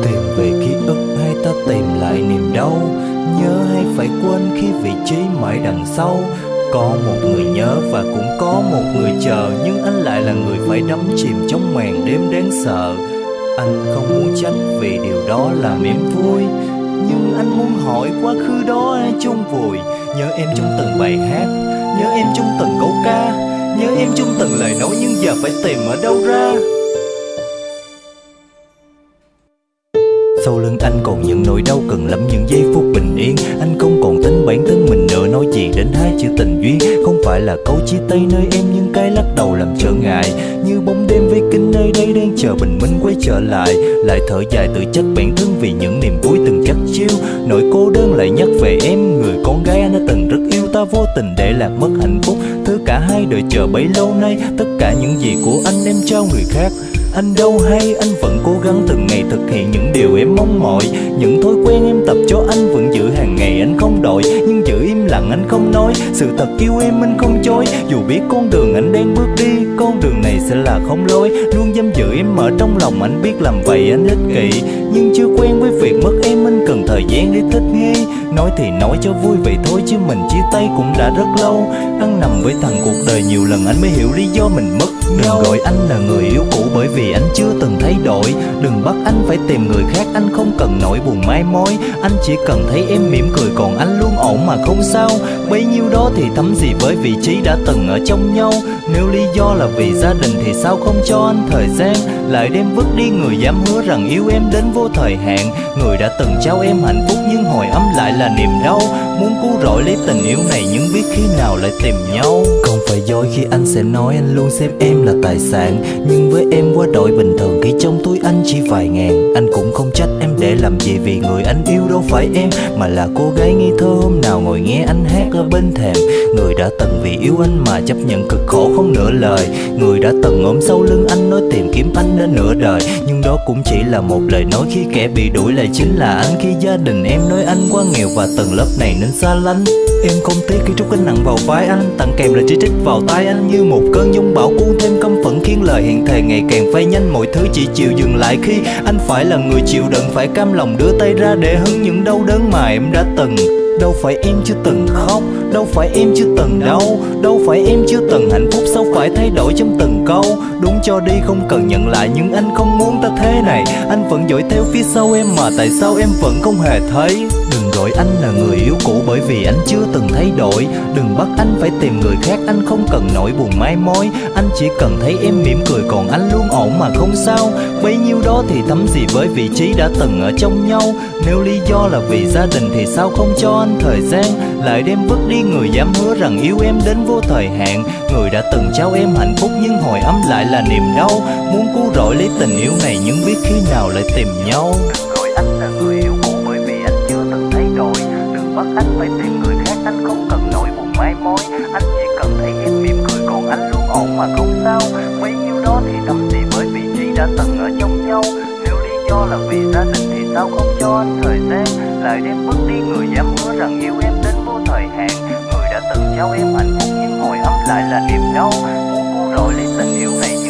Tìm về ký ức hay ta tìm lại niềm đau, nhớ hay phải quên khi vị trí mãi đằng sau. Có một người nhớ và cũng có một người chờ, nhưng anh lại là người phải đắm chìm trong màn đêm đáng sợ. Anh không muốn trách vì điều đó là niềm vui, nhưng anh muốn hỏi quá khứ đó ai chôn vùi. Nhớ em trong từng bài hát, nhớ em trong từng câu ca, nhớ em trong từng lời nói, nhưng giờ phải tìm ở đâu ra. Sau lưng anh còn những nỗi đau cần lắm những giây phút bình yên. Anh không còn tính bản thân mình nữa, nói gì đến hai chữ tình duyên. Không phải là câu chia tay nơi em, nhưng cái lắc đầu làm trở ngại. Như bóng đêm với kính nơi đây đang chờ bình minh quay trở lại. Lại thở dài tự trách bản thân vì những niềm vui từng chắc chiêu. Nỗi cô đơn lại nhắc về em, người con gái anh đã từng rất yêu. Ta vô tình để lạc mất hạnh phúc, thứ cả hai đợi chờ bấy lâu nay. Tất cả những gì của anh em trao người khác. Anh đâu hay anh vẫn cố gắng từng ngày thực hiện những điều em mong mỏi. Những thói quen em tập cho anh vẫn giữ hàng ngày anh không đổi. Nhưng giữ im lặng anh không nói, sự thật yêu em anh không chối. Dù biết con đường anh đang bước đi, con đường này sẽ là không lối. Luôn giam giữ em ở trong lòng, anh biết làm vậy anh ích kỷ. Nhưng chưa quen với việc mất em, anh cần thời gian để thích nghi. Nói thì nói cho vui vậy thôi, chứ mình chia tay cũng đã rất lâu. Ăn nằm với thằng cuộc đời nhiều lần anh mới hiểu lý do mình mất nhau. Đừng gọi anh là người yêu cũ bởi vì anh chưa từng thay đổi. Đừng bắt anh phải tìm người khác, anh không cần nỗi buồn mai mối. Anh chỉ cần thấy em mỉm cười còn anh luôn ổn mà không sao. Bấy nhiêu đó thì thấm gì với vị trí đã từng ở trong nhau. Nếu lý do là vì gia đình thì sao không cho anh thời gian. Lại đem vứt đi người dám hứa rằng yêu em đến vô thời hạn. Người đã từng trao em hạnh phúc nhưng hồi âm lại là niềm đau. Muốn cứu rỗi lấy tình yêu này nhưng biết khi nào lại tìm nhau. Không phải dối khi anh sẽ nói anh luôn xem em là tài sản. Nhưng với em quá đổi bình thường khi trong túi anh chỉ vài ngàn. Anh cũng không trách em để làm gì vì người anh yêu đâu phải em, mà là cô gái ngây thơ hôm nào ngồi nghe anh hát ở bên thềm. Người đã từng vì yêu anh mà chấp nhận cực khổ không nửa lời. Người đã từng ôm sau lưng anh nói tìm kiếm anh đến nửa đời. Nhưng đó cũng chỉ là một lời nói khi kẻ bị đuổi lại chính là anh. Khi gia đình em nói anh quá nghèo và tầng lớp này nên xa lánh. Em không tiếc khi trút gánh nặng vào vai anh, tặng kèm lời chỉ trích vào tai anh như một cơn giông bão cuốn thêm căm phẫn, khiến lời hẹn thề ngày càng phai nhanh. Mọi thứ chỉ chịu dừng lại khi anh phải là người chịu đựng, phải cam lòng đưa tay ra để hứng những đau đớn mà em đã từng. Đâu phải em chưa từng khóc, đâu phải em chưa từng đau, đâu phải em chưa từng hạnh phúc, sao phải thay đổi trong từng câu. Đúng cho đi không cần nhận lại, nhưng anh không muốn ta thế này. Anh vẫn dõi theo phía sau em mà tại sao em vẫn không hề thấy. Đừng gọi anh là người yêu cũ bởi vì anh chưa từng thay đổi. Đừng bắt anh phải tìm người khác, anh không cần nỗi buồn mai mối. Anh chỉ cần thấy em mỉm cười còn anh luôn ổn mà không sao. Bấy nhiêu đó thì thấm gì với vị trí đã từng ở trong nhau. Nếu lý do là vì gia đình thì sao không cho anh thời gian. Lại đem vứt đi người dám hứa rằng yêu em đến vô thời hạn. Người đã từng trao em hạnh phúc nhưng hồi âm lại là niềm đau. Muốn cứu rỗi lấy tình yêu này nhưng biết khi nào lại tìm nhau. Đừng gọi anh là người yêu cũ bởi vì anh chưa từng thay đổi. Đừng bắt anh phải tìm người khác, anh không cần nỗi buồn mai mối. Anh chỉ cần thấy em mỉm cười còn anh luôn ổn mà không sao. Bấy nhiêu đó thì thấm gì với vị trí đã từng ở trong nhau. Nếu lý do là vì gia đình thì sao không cho anh thời gian. Lại đem vứt đi người dám hứa rằng yêu em đến vô thời hạn. Người đã từng trao em hạnh phúc nhưng hồi âm lại là niềm đau. Muốn cứu rỗi lấy tình yêu này